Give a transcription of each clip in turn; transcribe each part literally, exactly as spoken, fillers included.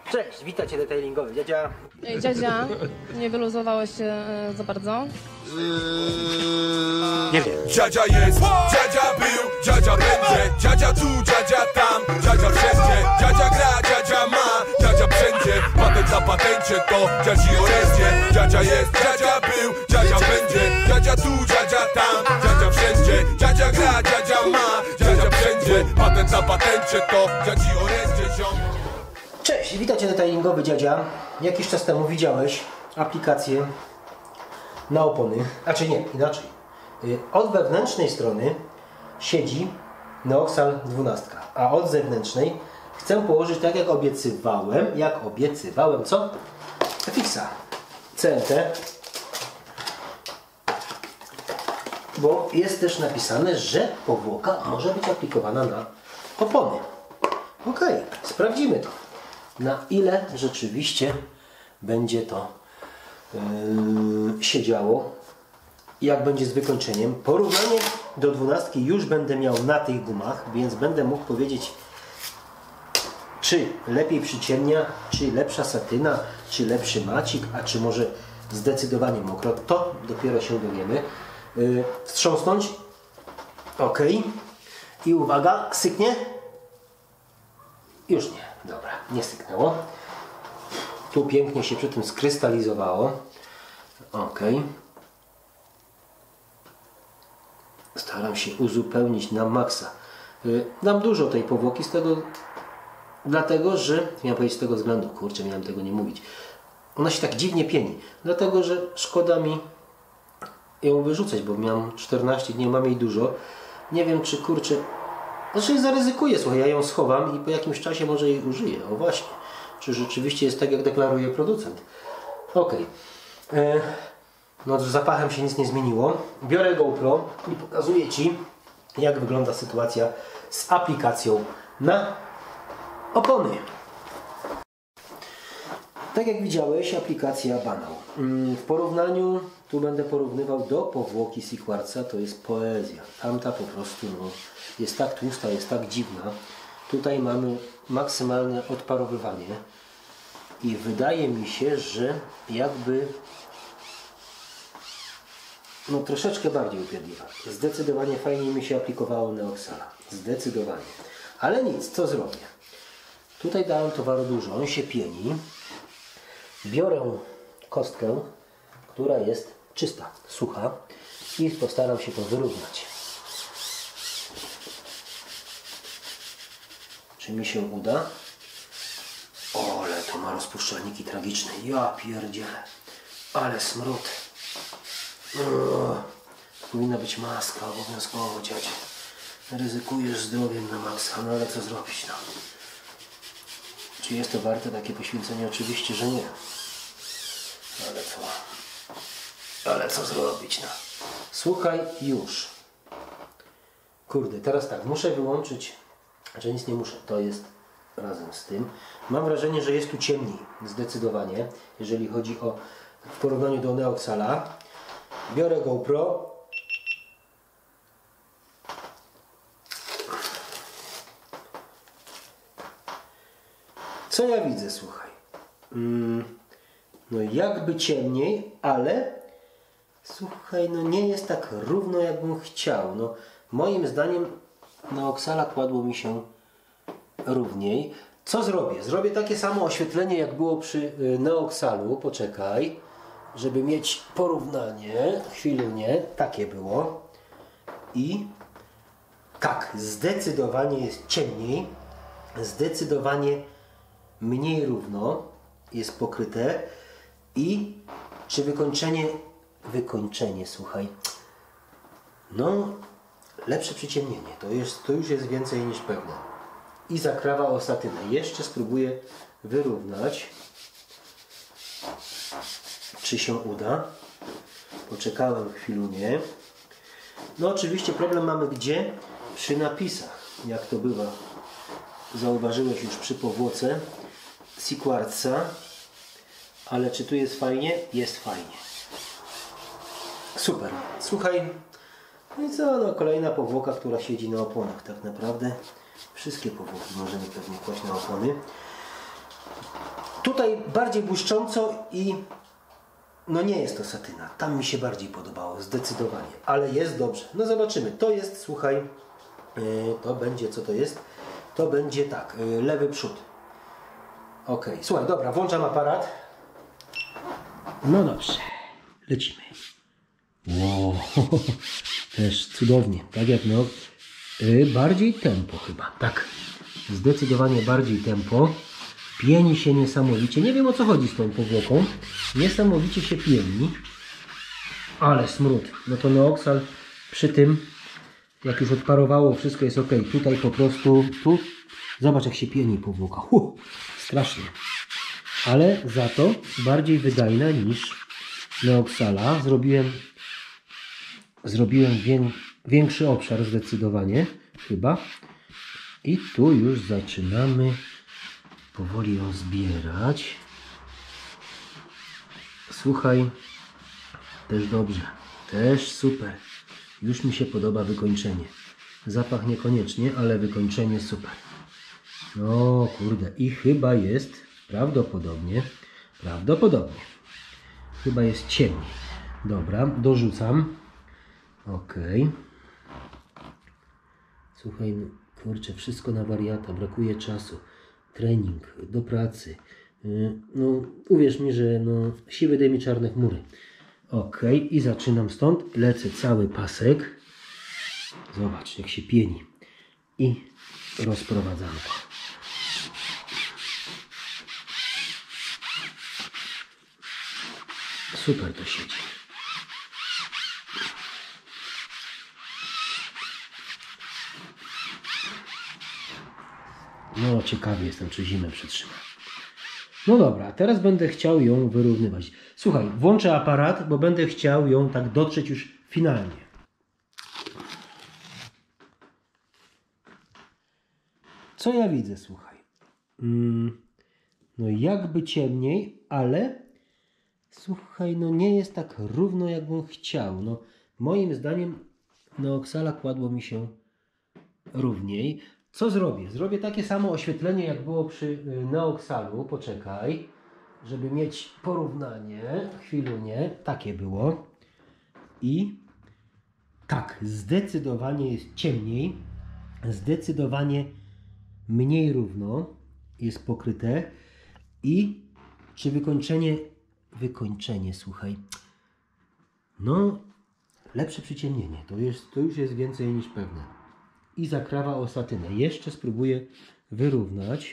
Cześć, witajcie detailingowy, dziadzia. Ej, dziadzia, nie wyluzowałeś się e, za bardzo? Nie wiem. Dziadzia jest, dziadzia był, dziadzia będzie, dziadzia tu, dziadzia tam, dziadzia wszędzie, dziadzia gra, dziadzia ma, dziadzia wszędzie, patent na patencie to dziadzi orędzie. Dziadzia jest, dziadzia był, dziadzia będzie, dziadzia tu, dziadzia tam, dziadzia wszędzie, dziadzia gra, dziadzia ma, dziadzia wszędzie, patent na patencie to dziadzi orędzie, ziom. Cześć, witajcie detailingowy, dziadzia. Jakiś czas temu widziałeś aplikację na opony, a czy nie, inaczej. Od wewnętrznej strony siedzi Neoxal dwanaście, a od zewnętrznej chcę położyć tak jak obiecywałem, jak obiecywałem, co? Fixa C N T, bo jest też napisane, że powłoka może być aplikowana na opony. Ok, sprawdzimy to. Na ile rzeczywiście będzie to yy, siedziało, jak będzie z wykończeniem. Porównanie do dwunastki już będę miał na tych gumach, więc będę mógł powiedzieć, czy lepiej przyciemnia, czy lepsza satyna, czy lepszy macik, a czy może zdecydowanie mokro. To dopiero się dowiemy. Yy, wstrząsnąć. Ok. I uwaga, syknie? Już nie. Dobra, nie syknęło. Tu pięknie się przy tym skrystalizowało. Ok. Staram się uzupełnić na maksa. Yy, dam dużo tej powłoki z tego, dlatego że, miałem powiedzieć z tego względu, kurczę, miałem tego nie mówić. Ona się tak dziwnie pieni, dlatego że szkoda mi ją wyrzucać, bo miałem czternaście dni, mam jej dużo. Nie wiem, czy kurczę, znaczy zaryzykuję, słuchaj, ja ją schowam i po jakimś czasie może jej użyję. O właśnie, czy rzeczywiście jest tak, jak deklaruje producent. Ok. Yy, no z zapachem się nic nie zmieniło. Biorę GoPro i pokazuję Ci, jak wygląda sytuacja z aplikacją na opony. Tak jak widziałeś, aplikacja Banał. W porównaniu, tu będę porównywał do powłoki Seaquartza, to jest poezja. Tamta po prostu no, jest tak tłusta, jest tak dziwna. Tutaj mamy maksymalne odparowywanie i wydaje mi się, że jakby no troszeczkę bardziej upierdliwa. Zdecydowanie fajniej mi się aplikowało Neoxala. Zdecydowanie. Ale nic, co zrobię? Tutaj dałem towaru dużo, on się pieni. Biorę kostkę, która jest czysta, sucha i postaram się to wyrównać. Czy mi się uda? O, ale to ma rozpuszczalniki tragiczne. Ja pierdzielę. Ale smród. Uuu, powinna być maska obowiązkowo, dziadzie. Ryzykujesz zdrowiem na maksa, no ale co zrobić, no. Czy jest to warte takie poświęcenie? Oczywiście, że nie. Ale co? Ale co zrobić, no? Słuchaj, już. Kurde, teraz tak, muszę wyłączyć, że nic nie muszę, to jest razem z tym. Mam wrażenie, że jest tu ciemniej, zdecydowanie, jeżeli chodzi o w porównaniu do Neoxala. Biorę GoPro. Co ja widzę, słuchaj? Mm, no jakby ciemniej, ale słuchaj, no nie jest tak równo, jakbym chciał. No, moim zdaniem Neoxala kładło mi się równiej. Co zrobię? Zrobię takie samo oświetlenie, jak było przy Neoxalu. Poczekaj, żeby mieć porównanie. Chwilę, takie było. I tak, zdecydowanie jest ciemniej. Zdecydowanie mniej równo jest pokryte. I czy wykończenie, wykończenie, słuchaj, no lepsze przyciemnienie, to, jest, to już jest więcej niż pewne. I zakrawa o satynę. Jeszcze spróbuję wyrównać, czy się uda. Poczekałem chwilę. No oczywiście problem mamy gdzie? Przy napisach, jak to bywa. Zauważyłeś już przy powłoce Seaquartza. Ale czy tu jest fajnie? Jest fajnie. Super. Słuchaj. No i co? No, kolejna powłoka, która siedzi na oponach. Tak naprawdę wszystkie powłoki możemy pewnie kłaść na opony. Tutaj bardziej błyszcząco i no nie jest to satyna. Tam mi się bardziej podobało, zdecydowanie. Ale jest dobrze. No zobaczymy. To jest, słuchaj, yy, to będzie, co to jest? To będzie tak, yy, lewy przód. Ok, słuchaj, dobra, włączam aparat. No dobrze, lecimy. Wow, też cudownie, tak jak no, yy, bardziej tempo chyba, tak, zdecydowanie bardziej tempo. Pieni się niesamowicie, nie wiem o co chodzi z tą powłoką, niesamowicie się pieni, ale smród. No to Neoxal przy tym, jak już odparowało, wszystko jest ok. Tutaj po prostu, tu, zobacz jak się pieni powłoka, huh, strasznie. Ale za to bardziej wydajna niż Neoxala. Zrobiłem, zrobiłem wię, większy obszar zdecydowanie, chyba. I tu już zaczynamy powoli ją zbierać. Słuchaj, też dobrze, też super. Już mi się podoba wykończenie. Zapach niekoniecznie, ale wykończenie super. No kurde, i chyba jest prawdopodobnie, prawdopodobnie, chyba jest ciemniej. Dobra, dorzucam. Ok. Słuchaj, no, kurczę, wszystko na wariata, brakuje czasu. Trening, do pracy. No, uwierz mi, że no, siły daj mi czarne chmury. Ok, i zaczynam stąd. Lecę cały pasek. Zobacz, jak się pieni. I rozprowadzanko. Super to siedzi. No ciekawy jestem, czy zimę przetrzyma. No dobra, teraz będę chciał ją wyrównywać. Słuchaj, włączę aparat, bo będę chciał ją tak dotrzeć już finalnie. Co ja widzę, słuchaj? Mm, no jakby ciemniej, ale słuchaj, no nie jest tak równo, jakbym chciał. No moim zdaniem Neoxala kładło mi się równiej. Co zrobię? Zrobię takie samo oświetlenie, jak było przy Neoxalu. Poczekaj, żeby mieć porównanie. Chwilunie. Takie było. I tak, zdecydowanie jest ciemniej. Zdecydowanie mniej równo jest pokryte. I czy wykończenie... Wykończenie, słuchaj. No, lepsze przyciemnienie. To, jest, to już jest więcej niż pewne. I zakrawa o satynę. Jeszcze spróbuję wyrównać.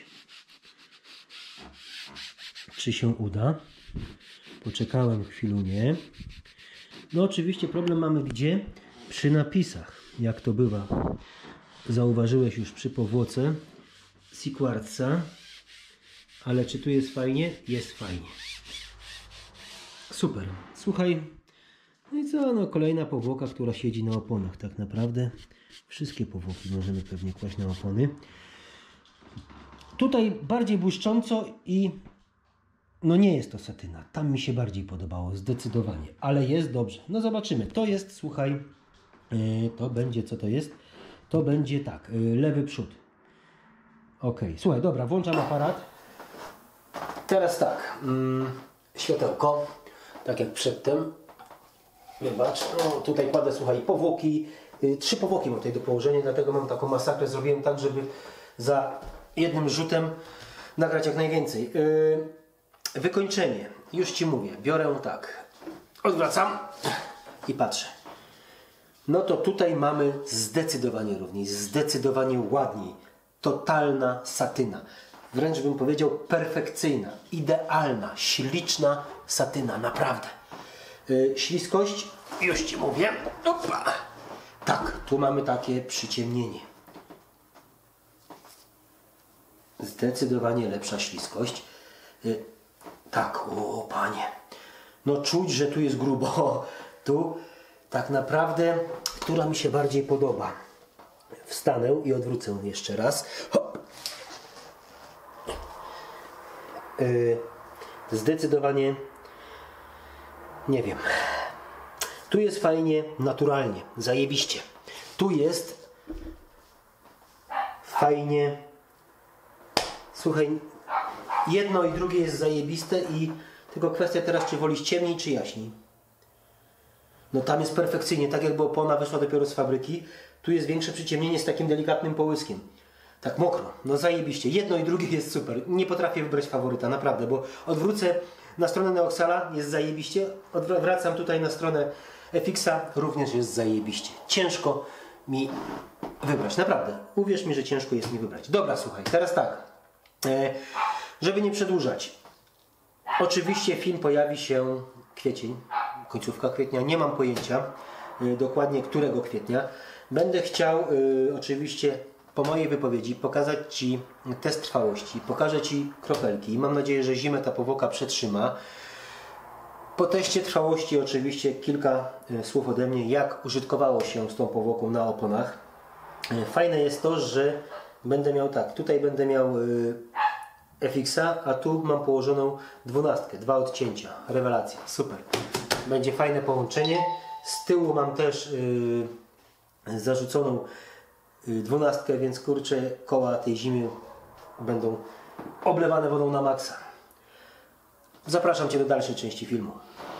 Czy się uda? Poczekałem chwilunię. No oczywiście problem mamy gdzie? Przy napisach. Jak to bywa. Zauważyłeś już przy powłoce Sequartza. Ale czy tu jest fajnie? Jest fajnie. Super. Słuchaj. No i co? No kolejna powłoka, która siedzi na oponach tak naprawdę. Wszystkie powłoki możemy pewnie kłaść na opony. Tutaj bardziej błyszcząco i no nie jest to satyna. Tam mi się bardziej podobało, zdecydowanie. Ale jest dobrze. No zobaczymy. To jest, słuchaj, yy, to będzie, co to jest? To będzie tak, yy, lewy przód. Ok, słuchaj, dobra, włączam aparat. Teraz tak, yy, światełko, tak jak przedtem. Wybacz, no tutaj kładę, słuchaj, powłoki. Yy, trzy powłoki mam tutaj do położenia, dlatego mam taką masakrę. Zrobiłem tak, żeby za jednym rzutem nagrać jak najwięcej. Yy, wykończenie. Już Ci mówię. Biorę tak. Odwracam i patrzę. No to tutaj mamy zdecydowanie równiej, zdecydowanie ładniej. Totalna satyna. Wręcz bym powiedział perfekcyjna, idealna, śliczna satyna. Naprawdę. Yy, śliskość. Już Ci mówię. Opa. Tak, tu mamy takie przyciemnienie. Zdecydowanie lepsza śliskość. Yy, tak, o panie. No czuć, że tu jest grubo. Tu tak naprawdę, która mi się bardziej podoba. Wstanę i odwrócę jeszcze raz. Yy, zdecydowanie nie wiem. Tu jest fajnie, naturalnie, zajebiście. Tu jest fajnie. Słuchaj, jedno i drugie jest zajebiste i tylko kwestia teraz, czy wolisz ciemniej, czy jaśniej. No tam jest perfekcyjnie, tak jakby opona wyszła dopiero z fabryki. Tu jest większe przyciemnienie z takim delikatnym połyskiem. Tak mokro, no zajebiście. Jedno i drugie jest super. Nie potrafię wybrać faworyta, naprawdę, bo odwrócę na stronę Neoxala, jest zajebiście. Odwracam tutaj na stronę F X-a, również jest zajebiście. Ciężko mi wybrać, naprawdę. Uwierz mi, że ciężko jest mi wybrać. Dobra, słuchaj, teraz tak. E, żeby nie przedłużać. Oczywiście film pojawi się kwiecień, końcówka kwietnia, nie mam pojęcia y, dokładnie którego kwietnia. Będę chciał y, oczywiście po mojej wypowiedzi pokazać Ci test trwałości, pokażę Ci kropelki i mam nadzieję, że zimę ta powłoka przetrzyma. Po teście trwałości oczywiście kilka y, słów ode mnie, jak użytkowało się z tą powłoką na oponach. Y, fajne jest to, że będę miał tak, tutaj będę miał y, F X-a, a tu mam położoną dwunastkę, dwa odcięcia, rewelacja, super. Będzie fajne połączenie. Z tyłu mam też yy, zarzuconą yy, dwunastkę, więc kurczę, koła tej zimy będą oblewane wodą na maksa. Zapraszam Cię do dalszej części filmu.